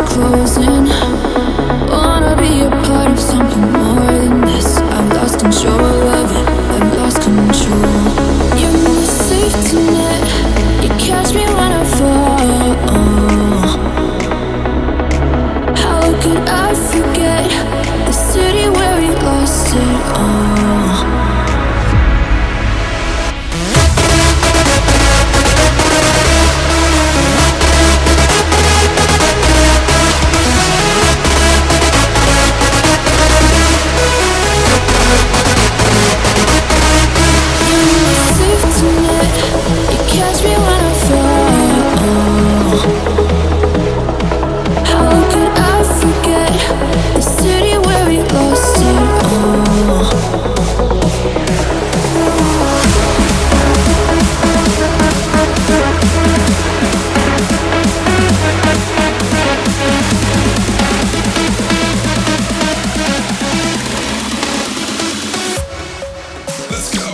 closing. Wanna be a part of something more than this. I've lost control of it, I've lost control. You're my safety net, you catch me when I fall. How could I forget the city where we lost it all? Catch me when I fall. How could I forget the city where we lost it all? Let's go.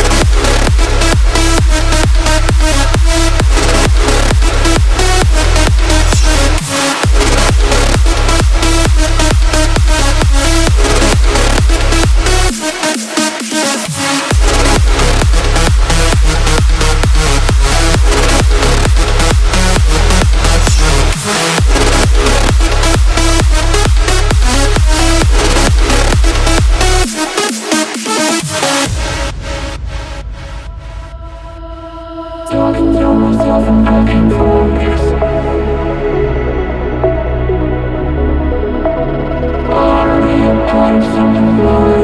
Talking to myself and making focus. I wanna be a part of something more.